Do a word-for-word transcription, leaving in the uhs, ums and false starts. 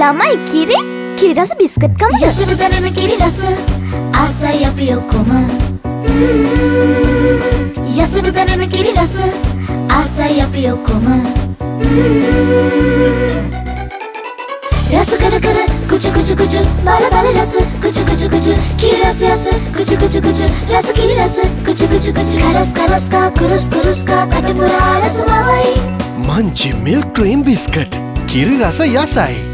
ළමයි කිරි කිරි රස බිස්කට් කමද? යසට දැනෙන කිරි රස ආසයි අපි ඔක්කොම. යසට දැනෙන කිරි රස ආසයි අපි ඔක්කොම. රස කර කර කුචු කුචු කුචු බල බල රස කුචු කුචු කුචු කිරි රස යස කුචු කුචු කුචු රස කිරි රස කුචු කුචු කුචු කරස් කරස් කා කුරුස් කුරුස් කා කටපුරා රස මවයි. Munchie Milk Cream Biscuit. Kiri rasa yasai.